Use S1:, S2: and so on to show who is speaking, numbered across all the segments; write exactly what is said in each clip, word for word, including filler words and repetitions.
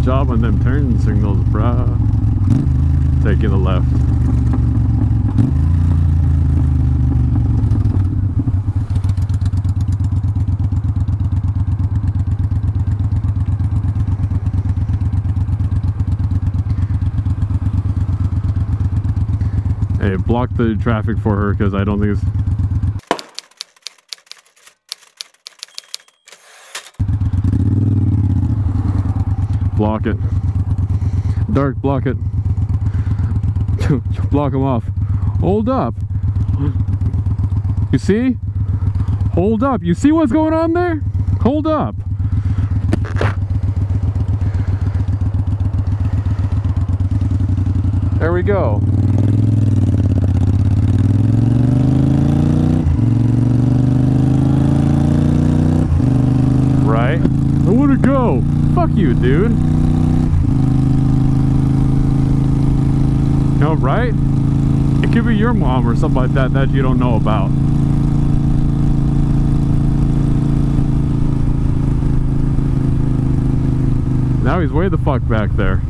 S1: job on them turn signals, bruh. Taking the left. Hey, block the traffic for her because I don't think it's... Block it. Dark, block it. Block them off. Hold up. You see? Hold up. You see what's going on there? Hold up. There we go. Right? I want to go. Fuck you, dude. No, right? It could be your mom or something like that that you don't know about. Now he's way the fuck back there.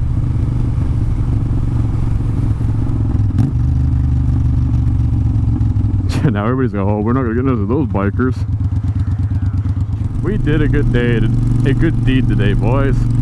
S1: Now everybody's going, oh, we're not gonna get into those bikers. We did a good day, a good deed today, boys.